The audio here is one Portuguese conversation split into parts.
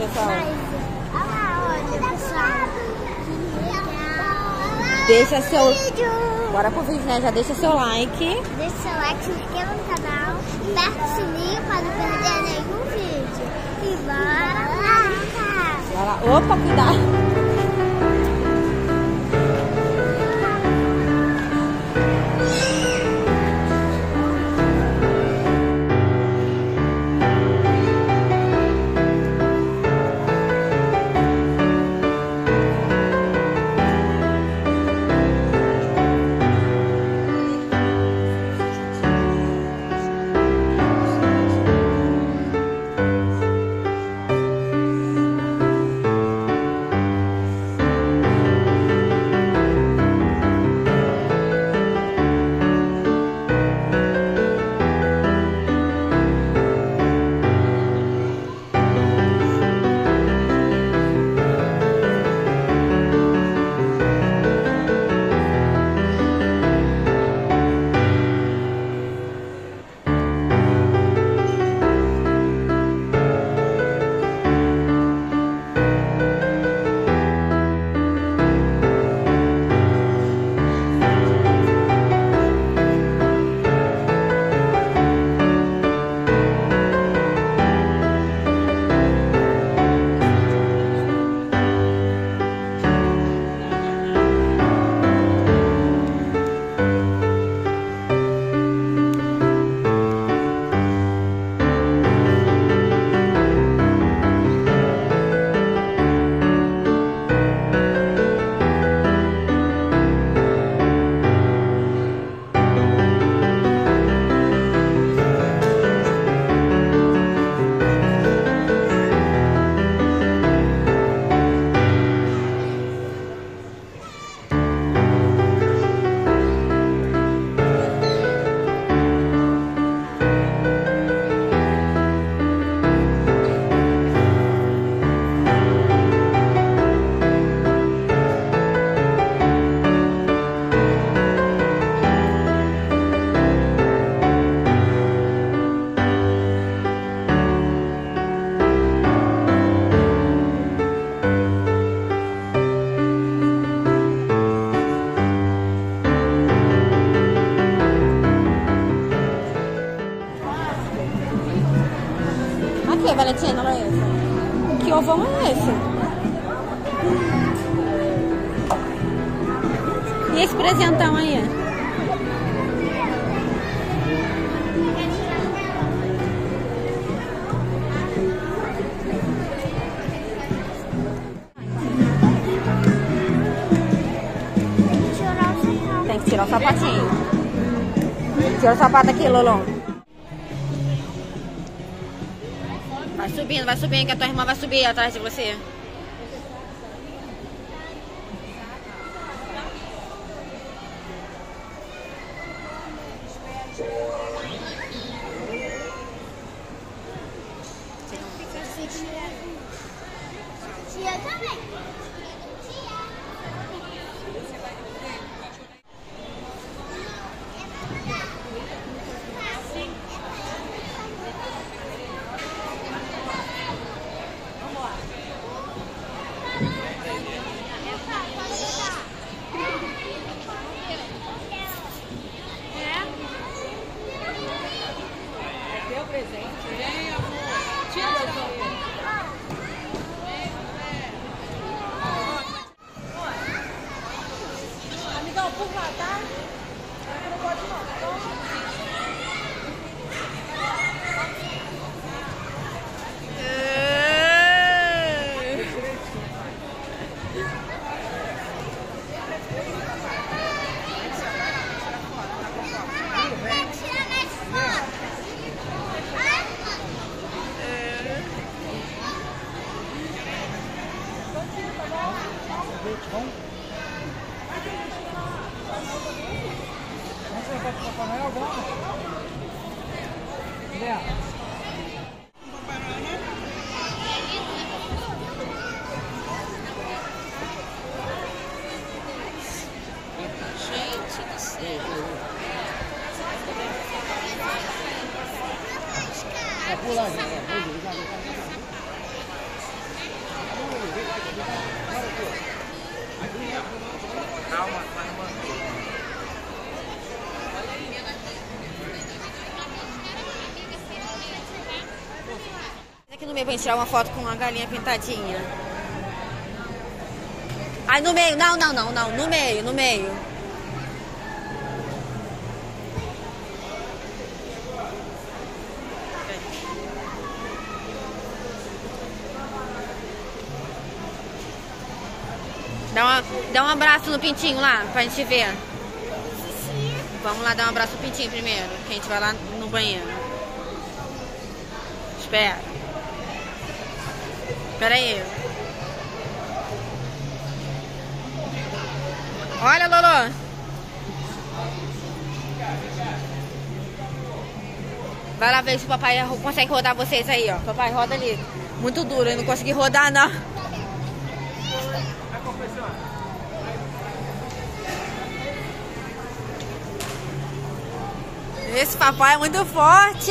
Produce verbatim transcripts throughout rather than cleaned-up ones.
pessoal. Olha lá, olha, pessoal. Que legal. Deixa seu... Vídeo. Bora pro vídeo, né? Já deixa seu like. Deixa seu like, se inscreva no canal. Aperta o sininho para não perder nenhum vídeo. E bora lá. Bora lá. Opa, cuidado. Aqui, Valentina, olha esse. Que ovão é esse? E esse presentão aí? Tem que tirar o sapatinho. Tira o sapato aqui, Lolão. Vai subindo, vai subindo, que a tua irmã vai subir atrás de você. Tia também. Amigão, por lá, tá? Não pode não. Calma, vai uma. Aqui no meio pra gente tirar uma foto com uma galinha pintadinha. Aí no meio, não, não, não, não, no meio, no meio. Dá, uma, dá um abraço no pintinho lá, pra gente ver. Vamos lá dar um abraço no pintinho primeiro, que a gente vai lá no banheiro. Espera. Espera aí. Olha, Lolo. Vai lá ver se o papai consegue rodar vocês aí, ó. Papai, roda ali. Muito duro, eu não consegui rodar, não. Esse papai é muito forte.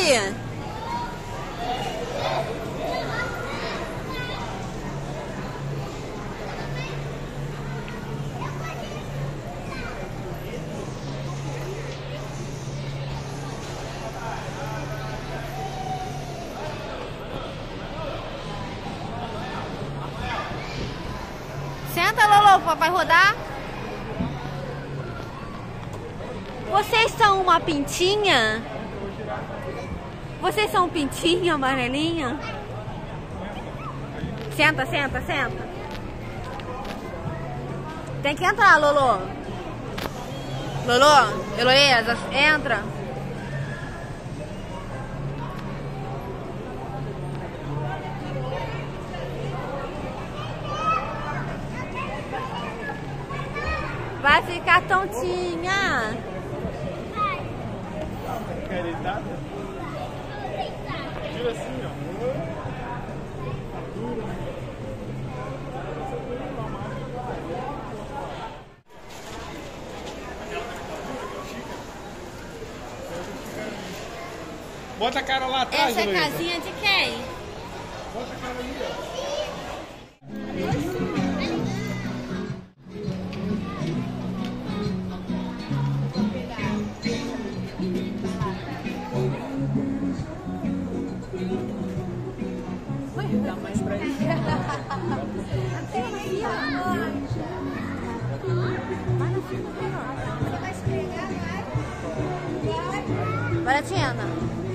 Senta, Lolo, pro papai rodar. Vocês são uma pintinha? Vocês são um pintinho amarelinho? Senta, senta, senta. Tem que entrar, Lolo. Lolo, Heloísa, entra. Vai ficar tontinha. Quer deitar? Tira assim, ó. Bota a cara lá atrás, Essa é Luísa. casinha de quem? Bota a cara ali, ó. Dá mais pra ele. Vai, Tiana.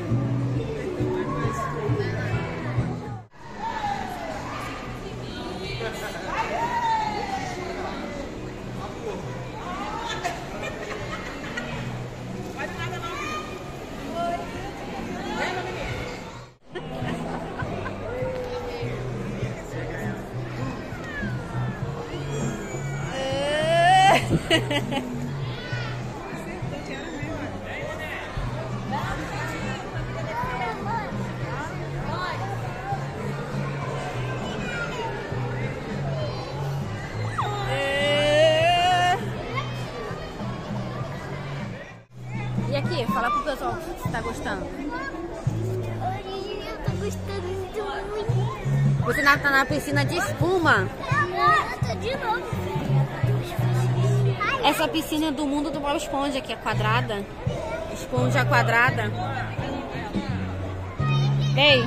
E aqui, fala pro pessoal que você tá gostando. Hoje eu tô gostando muito. Você tá na piscina de espuma. Eu tô de novo. Essa piscina é do mundo do Bob Esponja, que é quadrada. Esponja quadrada. Ei!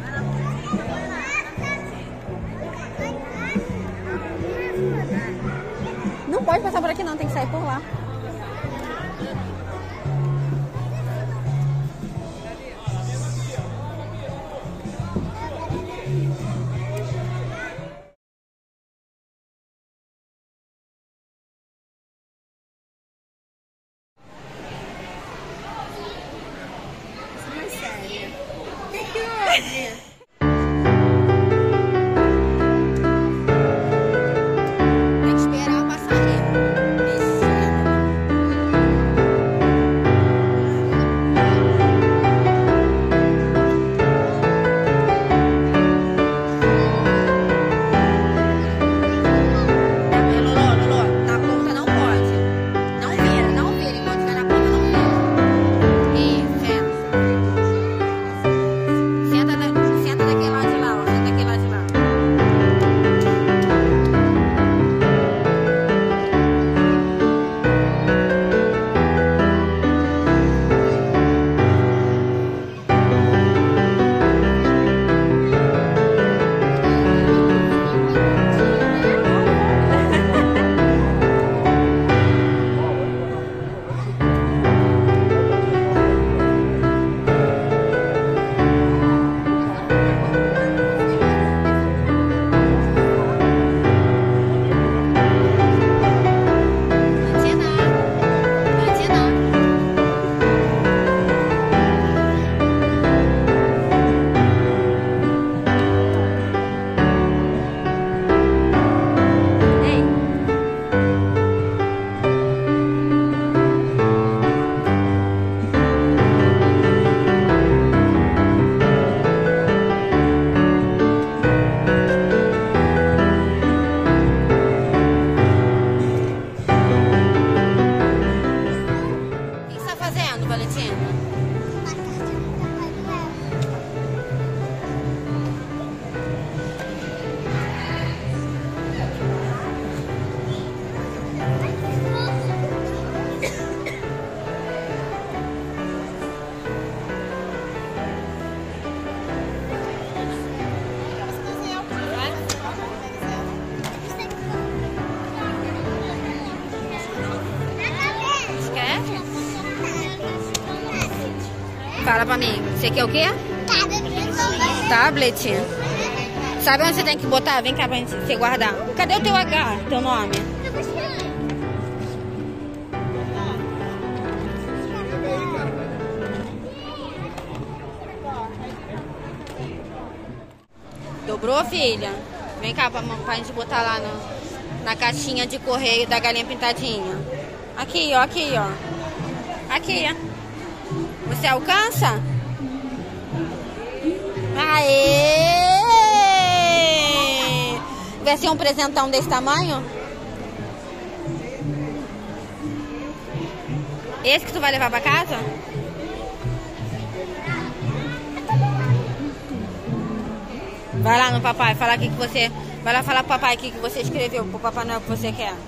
Não pode passar por aqui não, tem que sair por lá. Tem que esperar passar ali. Fala pra mim. Você quer o quê? Tablet. Tablet. Sabe onde você tem que botar? Vem cá pra gente você guardar. Cadê o teu H? Teu nome? Dobrou, filha? Vem cá pra, pra gente botar lá no, na caixinha de correio da galinha pintadinha. Aqui, ó, aqui, ó. Aqui, ó. Você alcança? Aê! Vai ser um presentão desse tamanho? Esse que tu vai levar pra casa? Vai lá no papai, falar aqui que você... Vai lá falar pro papai aqui que você escreveu pro Papai Noel que você quer.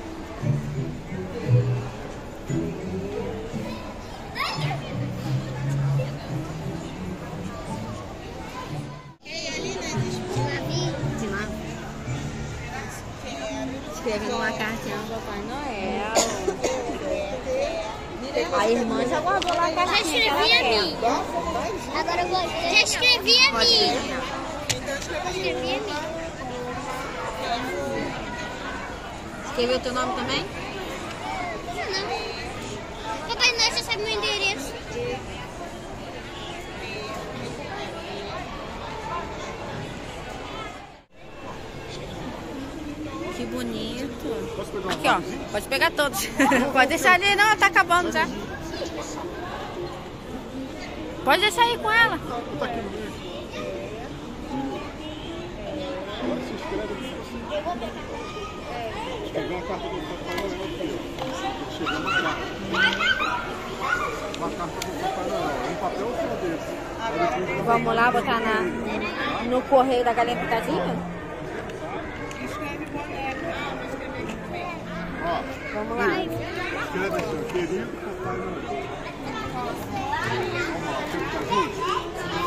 Escrevendo uma cartinha pro Papai Noel. A irmã já guardou lá a Já cartinha. escrevi a mim. Agora eu vou. Já escrevi a Pode mim. escrever. Escrevi a mim. Escreveu o teu nome também? Não. Papai Noel já sabe meu endereço. Que bonito. Posso pegar uma Aqui, ó. Pode pegar todos. Pode deixar ali. Não, tá acabando já. Pode deixar aí com ela. Tá aqui no meio. Agora se inscreve aqui. Pegar uma carta do Papai Noel aqui, ó. Chegou uma carta. Uma carta do Papai Noel. Um papel só desse. Vamos lá botar na, no correio da galinha pintadinha? Ó, Vamos lá. escreve assim, querido Papai Noel. Vamos lá, você fica junto?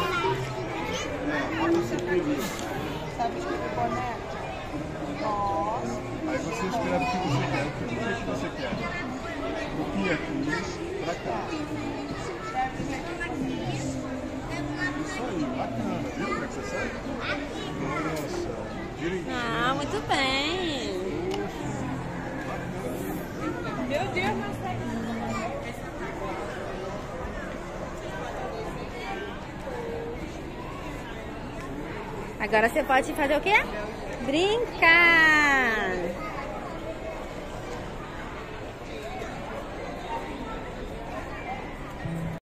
É, bota assim, querido. Sabe escrever boné? Nossa. Aí você escreve o que você quer, o que, o que você quer. O que é aqui, pra cá. Isso aí, bacana, viu como é que você sabe? Nossa, direitinho. Ah, muito bem. Meu Deus, Marcelo. Agora você pode fazer o quê? Brincar.